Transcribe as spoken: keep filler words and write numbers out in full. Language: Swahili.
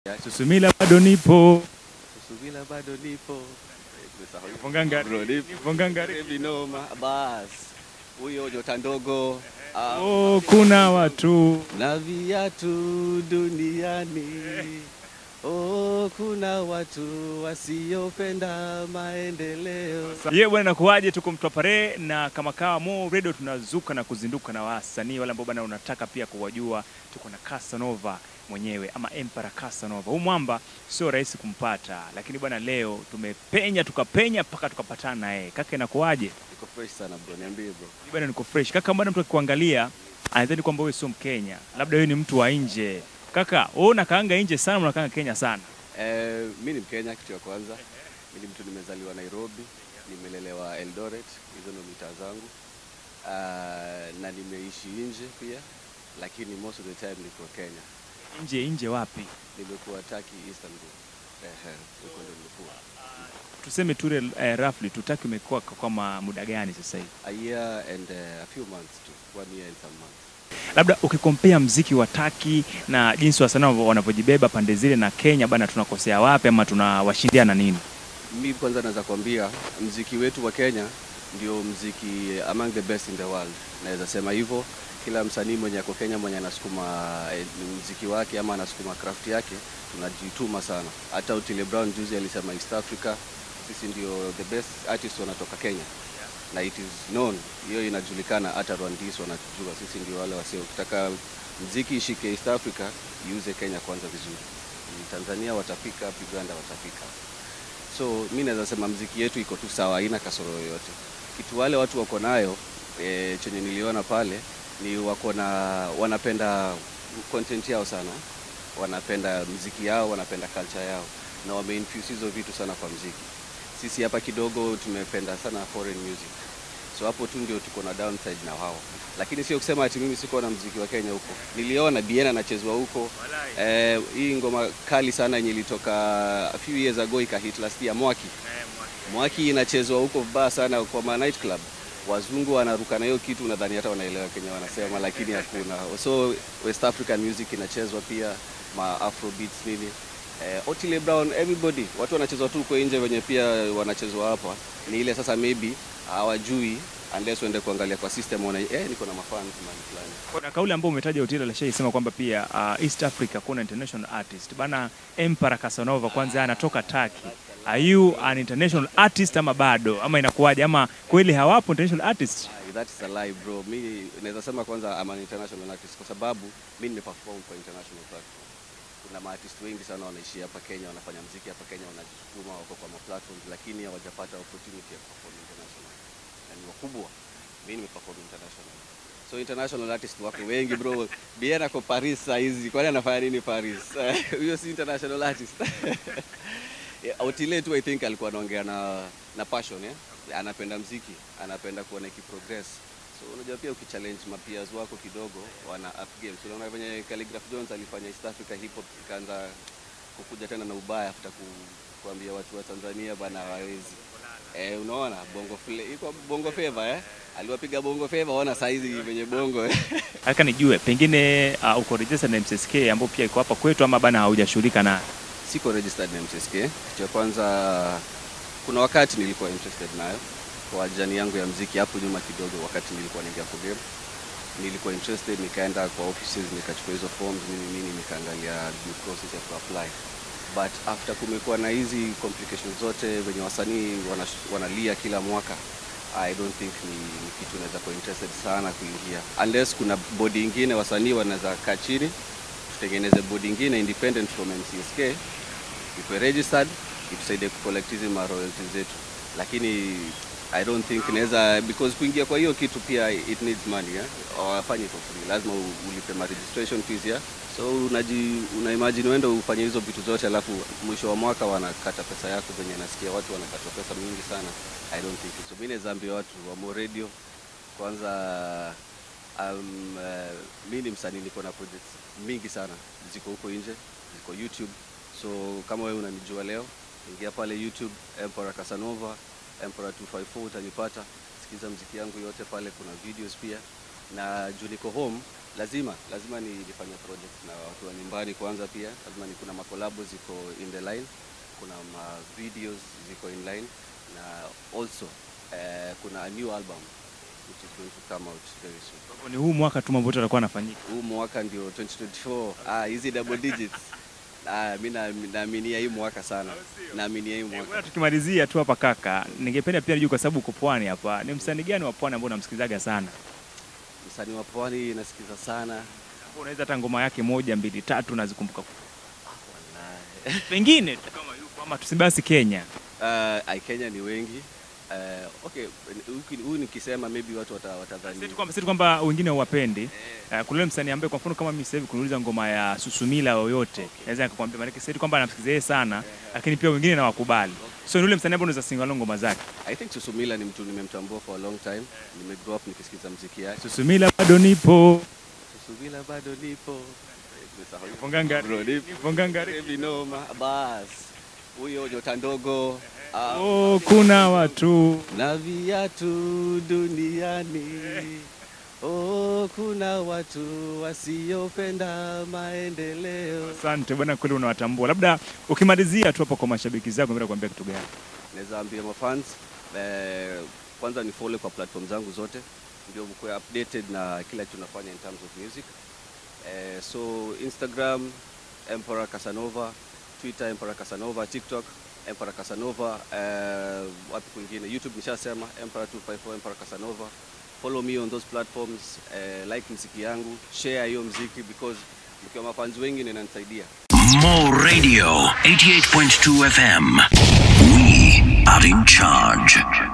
Susumila bado nipo. Susumila bado nipo. Fungangari. Fungangari. Binoma bas. Huyo nyota ndogo. Oh, kuna watu na viatu duniani. Oh, kuna watu wasiopenda maendeleo. Ye bwana, nakuaje? Tuko Mtwapare na kama kawa Mo Radio tunazuka na kuzinduka na wasanii wale ambao bwana unataka pia kuwajua. Tuko na Cassanova mwenyewe ama Emperor Cassanova. Huyu mwamba sio rahisi kumpata, lakini bwana leo tumepenya tukapenya mpaka tukapatana naye. Kaka, inakuaje? Niko fresh sana bro, niambie bro. Bwana niko fresh. Kaka, bwana mtu akikuangalia anadhani kwamba wewe sio Mkenya. Labda wewe ni mtu wa nje. Kaka, wewe unakaanga nje sana, unakaanga Kenya sana? Eh, mimi ni Mkenya kitu ya kwanza. Mimi mtu nimezaliwa Nairobi, nimelelewa Eldoret, hizo ndo mitaa zangu. Uh, na nimeishi nje pia, lakini most of the time niko Kenya. Nje nje wapi? Nimekuwa Turkey, Istanbul. Eh, huko ndo nilikuwa. Tuseme tu uh, roughly Turkey umekuwa kwa muda gani sasa hivi? A year and uh, a few months to one year and some months. Labda ukikompea mziki wa Turkey na jinsi wasanii wanavyojibeba pande zile na Kenya bana, tunakosea wapi ama tunawashindia na nini? Mimi kwanza naweza kuambia mziki wetu wa Kenya ndio mziki among the best in the world. Naweza sema hivyo. Kila msanii mwenye ako Kenya mwenye anasukuma mziki wake ama anasukuma craft yake, tunajituma sana. Hata Otile Brown juzi alisema East Africa sisi ndio the best artists wanatoka Kenya. Na it is known, hiyo inajulikana, hata Rwandis wanajua sisi ndio wale wasio. Ukitaka mziki ishike East Africa, iuze Kenya kwanza vizuri. Tanzania watapika, Uganda watapika. So mimi naweza sema mziki yetu iko tu sawa, haina kasoro yoyote. Kitu wale watu wako nayo e, chenye niliona pale ni wako na wanapenda content yao sana. Wanapenda mziki yao, wanapenda culture yao, na wameinfuse hizo vitu sana kwa mziki. Sisi hapa kidogo tumependa sana foreign music. So hapo tu ndio tuko na downside na wao. Lakini sio kusema ati mimi siko na muziki wa Kenya huko. Niliona Biena anachezwa huko. Eh, hii ngoma kali sana yenye ilitoka a few years ago ikahit last year, Mwaki. Mwaki inachezwa huko vibaya sana kwa ma night club. Wazungu wanaruka na hiyo kitu, nadhani hata wanaelewa Kenya wanasema, lakini hakuna. So West African music inachezwa pia, ma Afro beats nini. Eh, Otile Brown, everybody, watu wanachezwa tu kwa nje wenye pia wanachezwa hapa. Ni ile sasa maybe hawajui unless uende kuangalia kwa system wana eh niko na mafans man fulani. Kuna kauli ambayo umetaja Otile alishaisema kwamba pia uh, East Africa kuna international artist. Bana Emperor Cassanova kwanza anatoka Turkey. Are you an international artist ama bado? Ama inakuwaje? Ama kweli hawapo international artists? Uh, that is a lie bro. Mimi naweza sema kwanza I'm an international artist kwa sababu mimi nimeperform kwa international platform. Kuna maartists wengi sana wanaishi hapa Kenya, wanafanya muziki hapa Kenya, wanajisukuma wako kwa platforms, lakini hawajapata opportunity ya perform international. Na ni wakubwa. Mimi nimeperform international. So international artists wako wengi bro. Biena kwa Paris saizi. Kwani anafanya nini Paris? Huyo si international artist. Yeah, Otile tu I think alikuwa anaongea na na passion, eh? Anapenda muziki, anapenda kuona ikiprogress. So unajua pia ukichallenge mapeers wako kidogo wana up games. So unaona venye Calligraph Jones alifanya East Africa hip hop ikaanza kukuja tena na ubaya after ku, kuambia watu wa Tanzania bana hawezi. Eh, unaona bongo flavor iko bongo fever, eh? Aliwapiga bongo fever, waona saizi venye bongo. Haka nijue pengine uh, uko registered na M C S K ambao pia iko hapa kwetu ama bana haujashughulika na? Siko registered na M C S K. Kitu kwanza kuna wakati nilikuwa interested nayo kwa jani yangu ya muziki hapo nyuma kidogo, wakati nilikuwa naingia kwa game. Nilikuwa interested, nikaenda kwa offices nikachukua hizo forms nini nini, nikaangalia due process ya apply. But after kumekuwa na hizi complications zote venye wasanii wanalia kila mwaka, I don't think ni, ni kitu naweza kuwa interested sana kuingia. Unless kuna body nyingine wasanii wanaweza kaa chini, tutengeneze body nyingine independent from M C S K, iko registered, itusaidie kucollect hizi ma royalties zetu. Lakini I don't think naweza, because kuingia kwa hiyo kitu pia it needs money, eh? Hawafanye for free, lazima ulipe ma registration fees, ya. So unaji una imagine uende ufanye hizo vitu zote alafu mwisho wa mwaka wanakata pesa yako venye nasikia watu wanakata pesa mingi sana. I don't think so. Mimi naambia watu wa Mo Radio kwanza, um, uh, mimi ni msanii, niko na projects mingi sana ziko huko nje, ziko YouTube. So kama wewe unanijua leo, ingia pale YouTube Emperor Cassanova, Emperor two five four utanipata. Sikiza muziki yangu yote pale, kuna videos pia. Na juu niko home, Lazima, lazima ni nifanye project na watu wa nyumbani kwanza pia. Lazima ni kuna makolabo ziko in the line, kuna ma videos ziko in line, na also uh, kuna a new album which is going to come out very soon. Ni huu mwaka tu mambo yote yatakuwa yanafanyika. Huu mwaka ndio twenty twenty-four. Ah, hizi double digits. Ah, mimi naaminia hii mwaka sana. Naaminia hii mwaka. Bwana, tukimalizia tu hapa kaka, ningependa pia nijue kwa sababu uko Pwani hapa. Ni msanii gani wa Pwani ambao unamsikizaga sana? Msanii wa Pwani nasikiza sana. Unaweza hata ngoma yake moja, mbili, tatu unazikumbuka? Wallahi. Pengine tu kama yuko ama tusibasi Kenya. Uh, Kenya ni wengi. Uh, okay, huyu nikisema maybe watu watadhani. Sisi kwamba sisi kwamba wengine huwapendi. Uh, kuna msanii ambaye kwa mfano kama mimi sasa hivi kuniuliza ngoma ya Susumila yoyote, okay, naweza nikakwambia maana sisi kwamba anamsikiza yeye sana, yeah, yeah, lakini pia wengine na wakubali. Okay. So ni yule msanii ambaye unaweza sing along ngoma zake. I think Susumila ni mtu nimemtambua for a long time. Yeah. Nime grow up nikisikiza muziki yake. Susumila bado nipo. Susumila bado nipo. Fonganga. Fonganga. Binoma bas. Huyo nyota ndogo. Uh, oh, kuna watu na viatu duniani. Oh, kuna watu wasiopenda maendeleo. Asante bwana, kweli unawatambua. Labda ukimalizia tu hapo kwa mashabiki zako, unataka kuambia kitu gani? Naweza ambia mafans eh, kwanza ni follow kwa platform zangu zote, ndio mko updated na kila kitu tunafanya in terms of music. Eh, so Instagram Emperor Cassanova, Twitter Emperor Cassanova, TikTok Emperor Cassanova, uh, wapi kwingine, YouTube nishasema Emperor two five four Emperor Cassanova. Follow me on those platforms, uh, like muziki yangu, share hiyo muziki because mkiwa mafans wengi inanisaidia. Mo Radio eighty-eight point two F M. We are in charge.